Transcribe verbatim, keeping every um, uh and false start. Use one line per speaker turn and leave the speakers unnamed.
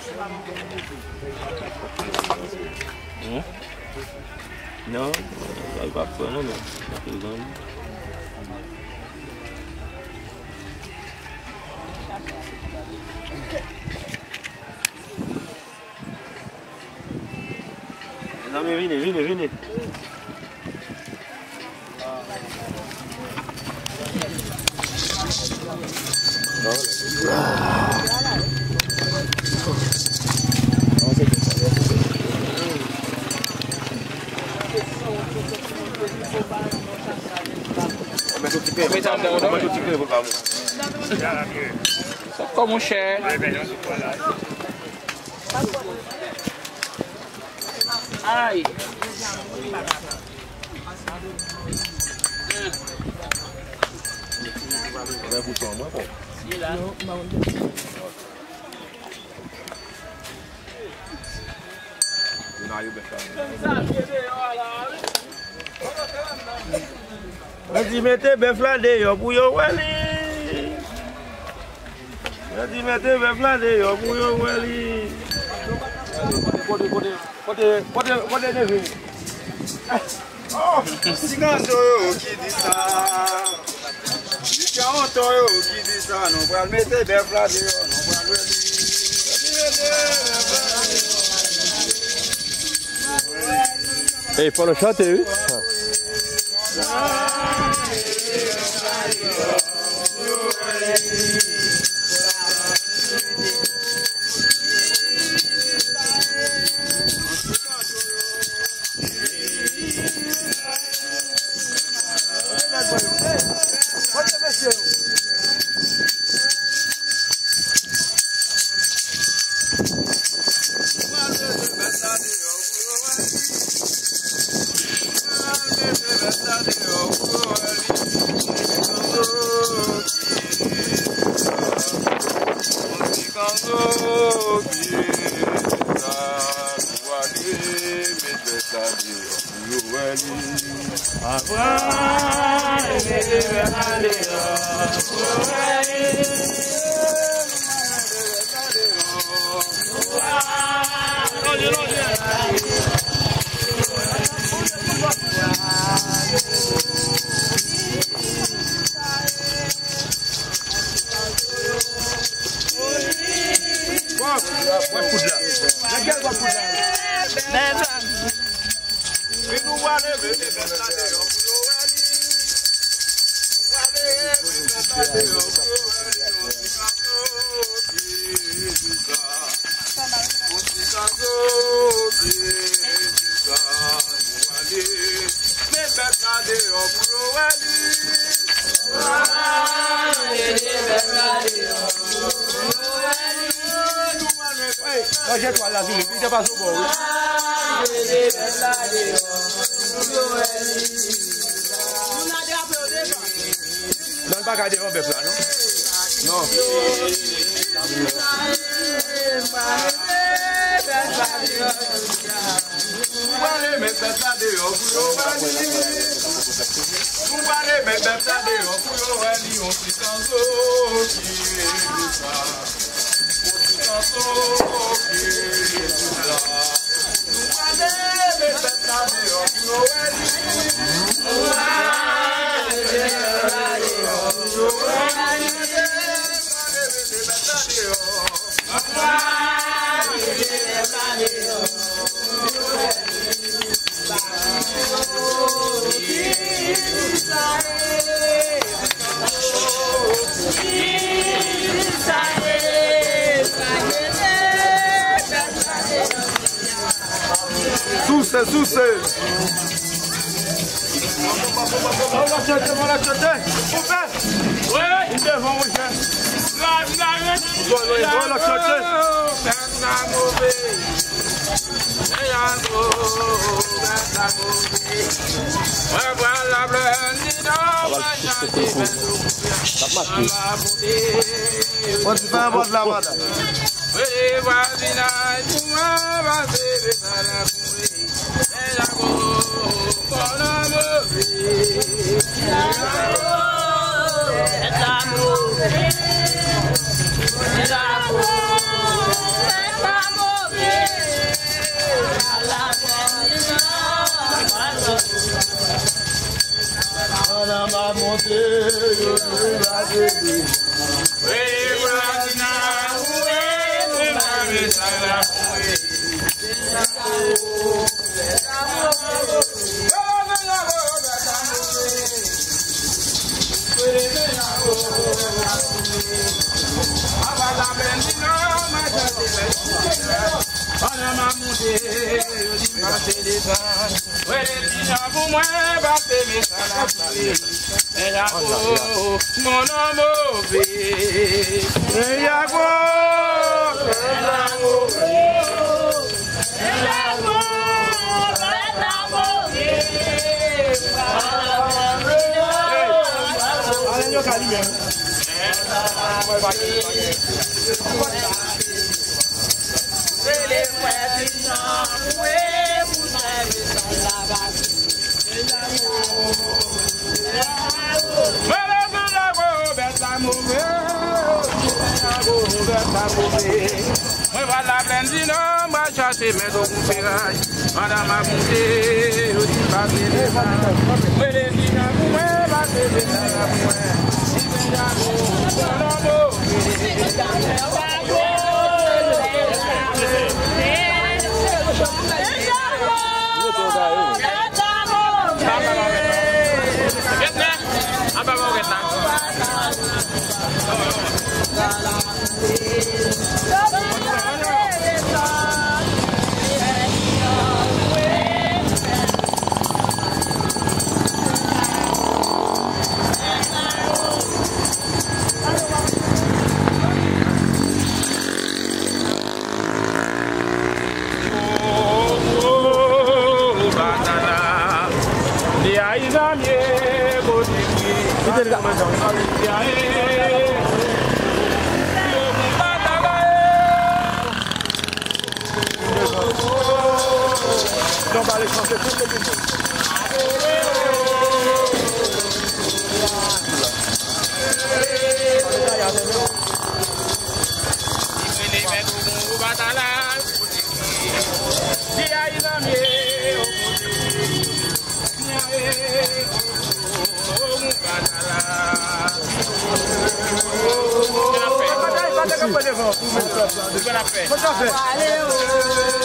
Hum? Não, vai bacana, não. Tá pegando. Não, vem, vem, vem, vem.
Só como um chefe. Ai.
Vas-y, mettez bœuf là dehors pour yo wali. Vas-y, mettez bœuf là dehors pour yo wali. Côté, côté, côté, côté, côté de vie. Oh, Sigando yo qui dit ça. quarante yo qui dit ça. Non, pour mettre bœuf là dehors, non, pour wali.
Hey, follow shot, eh?
Não vai cair de bœuf là, non? Non. Suce, suce. On va chercher, on va chercher. On fait. Oui. Il devant, oui. Là, là, là. On va chercher. On se fait un bon de la madame.
It's
Valeu!